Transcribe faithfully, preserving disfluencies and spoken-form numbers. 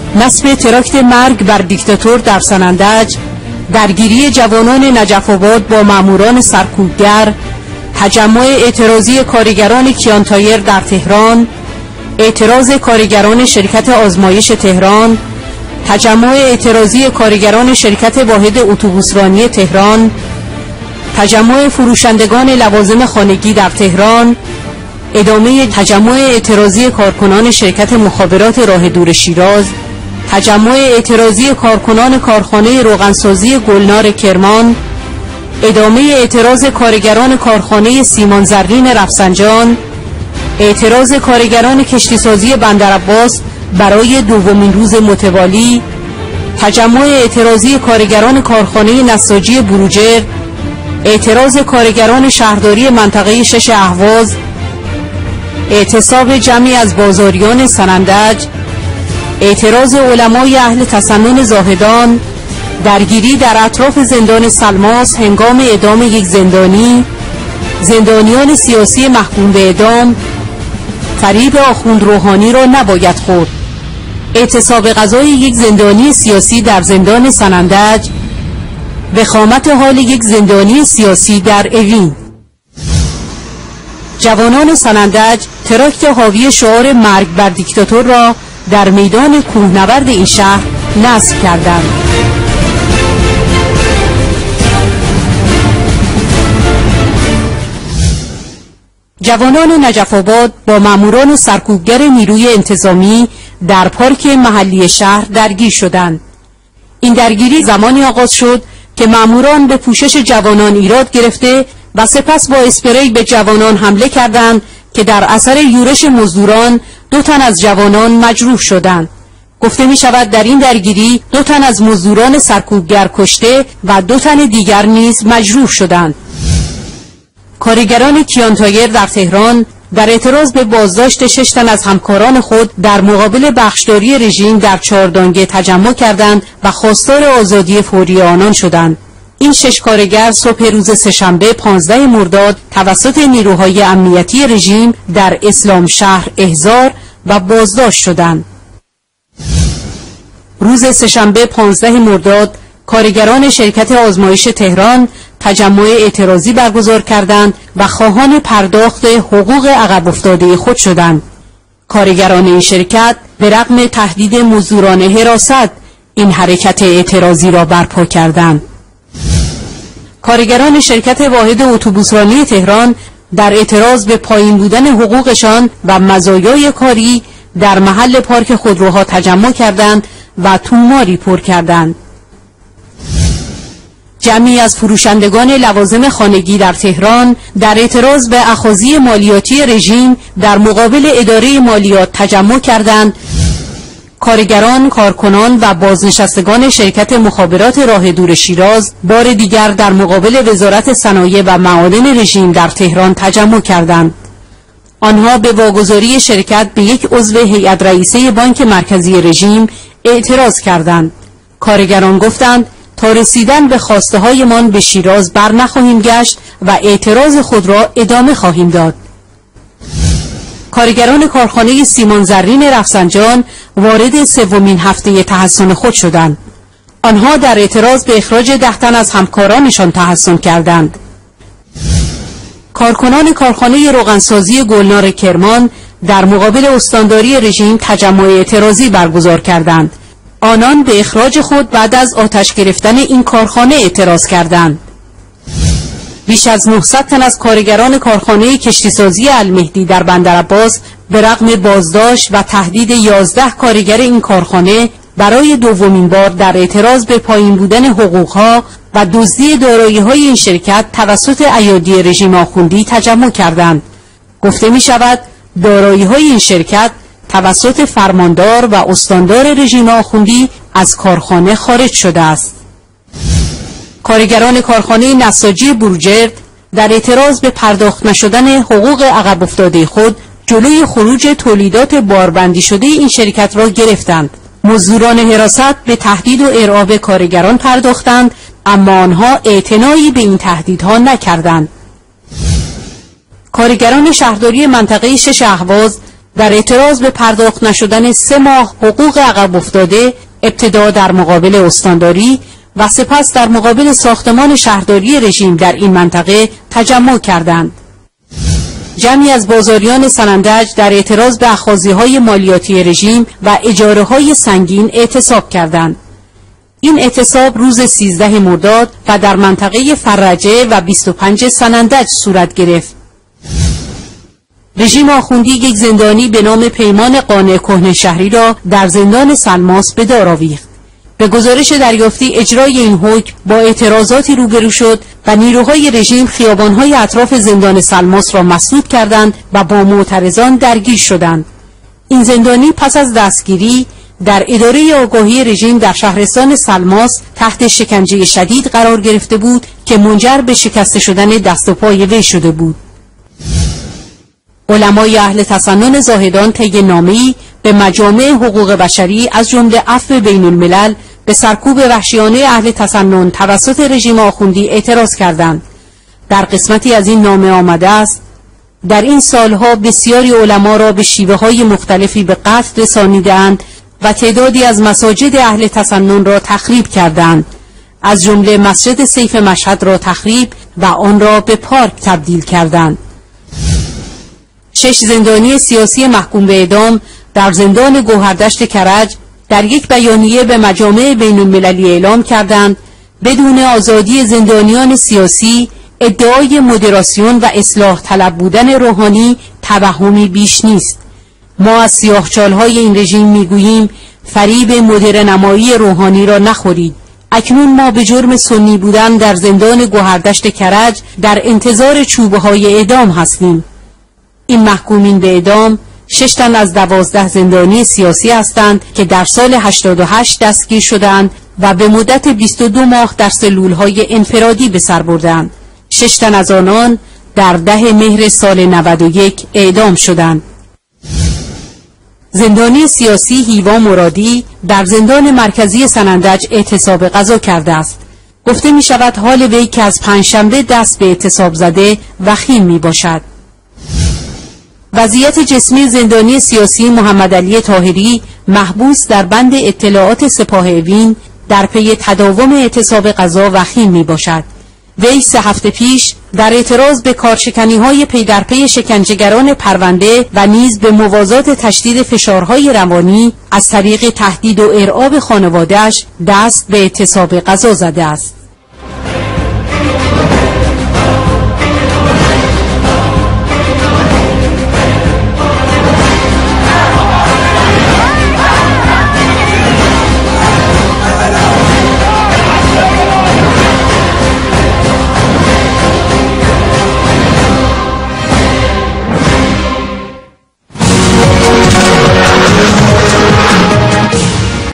نصب تراکت مرگ بر دیکتاتور در سنندج، درگیری جوانان نجف آباد با ماموران سرکوبگر، تجمع اعتراضی کارگران کیانتایر در تهران، اعتراض کارگران شرکت آزمایش تهران، تجمع اعتراضی کارگران شرکت واحد اتوبوسرانی تهران، تجمع فروشندگان لوازم خانگی در تهران، ادامه تجمع اعتراضی کارکنان شرکت مخابرات راه دور شیراز، تجمع اعتراضی کارکنان کارخانه روغنسازی گلنار کرمان، ادامه اعتراض کارگران کارخانه سیمان زرین رفسنجان، اعتراض کارگران کشتیسازی بندرعباس برای دومین روز متوالی، تجمع اعتراضی کارگران کارخانه نساجی بروجرد، اعتراض کارگران شهرداری منطقه شش اهواز، اعتصاب جمعی از بازاریان سنندج، اعتراض علمای اهل تسنن زاهدان، درگیری در اطراف زندان سلماس هنگام اعدام یک زندانی، زندانیان سیاسی محکوم به اعدام، فریب آخوند روحانی را نباید خورد، اعتصاب غذای یک زندانی سیاسی در زندان سنندج، وخامت حال یک زندانی سیاسی در اوین. جوانان سنندج تراکت حاوی شعار مرگ بر دیکتاتور را در میدان کوهنورد این شهر نصب کردند. جوانان نجف آباد با ماموران سرکوبگر نیروی انتظامی در پارک محلی شهر درگیر شدند. این درگیری زمانی آغاز شد که ماموران به پوشش جوانان ایراد گرفته و سپس با اسپری به جوانان حمله کردند که در اثر یورش مزدوران دو تن از جوانان مجروح شدند. گفته می شود در این درگیری دو تن از مزدوران سرکوبگر کشته و دو تن دیگر نیز مجروح شدند. کارگران کیانتایر در تهران در اعتراض به بازداشت شش تن از همکاران خود در مقابل بخشداری رژیم در چهاردانگه تجمع کردند و خواستار آزادی فوری آنان شدند. این شش کارگر صبح روز سه‌شنبه پانزده مرداد توسط نیروهای امنیتی رژیم در اسلام شهر احضار و بازداشت شدند. روز سه‌شنبه پانزده مرداد کارگران شرکت آزمایش تهران تجمع اعتراضی برگزار کردند و خواهان پرداخت حقوق عقب افتاده خود شدند. کارگران این شرکت به رغم تهدید مزدوران حراست این حرکت اعتراضی را برپا کردند. کارگران شرکت واحد اتوبوسرانی تهران در اعتراض به پایین بودن حقوقشان و مزایای کاری در محل پارک خودروها تجمع کردند و توماری پر کردند. جمعی از فروشندگان لوازم خانگی در تهران در اعتراض به اخاذی مالیاتی رژیم در مقابل اداره مالیات تجمع کردند. کارگران، کارکنان و بازنشستگان شرکت مخابرات راه دور شیراز بار دیگر در مقابل وزارت صنایع و معادن رژیم در تهران تجمع کردند. آنها به واگذاری شرکت به یک عضو هیئت رئیسه بانک مرکزی رژیم اعتراض کردند. کارگران گفتند تا رسیدن به خواسته هایمان به شیراز بر نخواهیم گشت و اعتراض خود را ادامه خواهیم داد. کارگران کارخانه سیمان زرین رفسنجان وارد سومین هفته تحصن خود شدند. آنها در اعتراض به اخراج ده تن از همکارانشان تحصن کردند. کارکنان کارخانه روغنسازی گلنار کرمان در مقابل استانداری رژیم تجمع اعتراضی برگزار کردند. آنان به اخراج خود بعد از آتش گرفتن این کارخانه اعتراض کردند. بیش از نهصد تن از کارگران کارخانه کشتیسازی المهدی در بندرعباس به رغم بازداشت و تهدید یازده کارگر این کارخانه برای دومین بار در اعتراض به پایین بودن حقوقها و دزدی دارایی‌های این شرکت توسط ایادی رژیم آخوندی تجمع کردند. گفته می شود دارایی‌های این شرکت توسط فرماندار و استاندار رژیم آخوندی از کارخانه خارج شده است. کارگران کارخانه نساجی بروجرد در اعتراض به پرداخت نشدن حقوق عقب افتاده خود جلوی خروج تولیدات باربندی شده این شرکت را گرفتند. مزدوران حراست به تهدید و ارعاب کارگران پرداختند، اما آنها اعتنایی به این تهدیدها نکردند. کارگران شهرداری منطقه شش اهواز در اعتراض به پرداخت نشدن سه ماه حقوق عقب افتاده، ابتدا در مقابل استانداری و سپس در مقابل ساختمان شهرداری رژیم در این منطقه تجمع کردند. جمعی از بازاریان سنندج در اعتراض به اخاذی‌های مالیاتی رژیم و اجاره‌های سنگین اعتصاب کردند. این اعتصاب روز سیزده مرداد و در منطقه فرجه و بیست و پنج سنندج صورت گرفت. رژیم آخوندی یک زندانی به نام پیمان قانع کهنه‌شهری را در زندان سلماس به دار آویخت. به گزارش دریافتی اجرای این حکم با اعتراضاتی روبرو شد و نیروهای رژیم خیابان‌های اطراف زندان سلماس را مسدود کردند و با معترضان درگیر شدند. این زندانی پس از دستگیری در اداره آگاهی رژیم در شهرستان سلماس تحت شکنجه شدید قرار گرفته بود که منجر به شکسته شدن دست و پای وی شده بود. علمای اهل تسنن زاهدان طی نامه‌ای به مجامع حقوق بشری از جمله عفو بین الملل به سرکوب وحشیانه اهل تسنن توسط رژیم آخوندی اعتراض کردند. در قسمتی از این نامه آمده است: در این سالها بسیاری علما را به شیوه‌های مختلفی به قتل رسانیدند و تعدادی از مساجد اهل تسنن را تخریب کردند، از جمله مسجد سیف مشهد را تخریب و آن را به پارک تبدیل کردند. شش زندانی سیاسی محکوم به اعدام در زندان گوهردشت کرج در یک بیانیه به مجامع بین المللی اعلام کردند بدون آزادی زندانیان سیاسی ادعای مدراسیون و اصلاح طلب بودن روحانی توهمی بیش نیست. ما از سیاهچالهای این رژیم میگوییم فریب مدرنمایی روحانی را نخورید. اکنون ما به جرم سنی بودن در زندان گوهردشت کرج در انتظار چوبه های اعدام هستیم. این محکومین به اعدام شش تن از دوازده زندانی سیاسی هستند که در سال هشتاد و هشت دستگیر شدند و به مدت بیست و دو ماه در سلولهای انفرادی به سر بردند. شش تن از آنان در ده مهر سال نود و یک اعدام شدند. زندانی سیاسی هیوا مرادی در زندان مرکزی سنندج اعتصاب غذا کرده است. گفته می شود حال وی که از پنجشنبه دست به اعتصاب زده وخیم می باشد. وضعیت جسمی زندانی سیاسی محمد علی طاهری محبوس در بند اطلاعات سپاه اوین در پی تداوم اعتصاب غذا وخیم می باشد. وی سه هفته پیش در اعتراض به کارشکنی‌های پی در پی شکنجهگران پرونده و نیز به موازات تشدید فشارهای روانی از طریق تهدید و ارعاب خانواده‌اش دست به اعتصاب غذا زده است.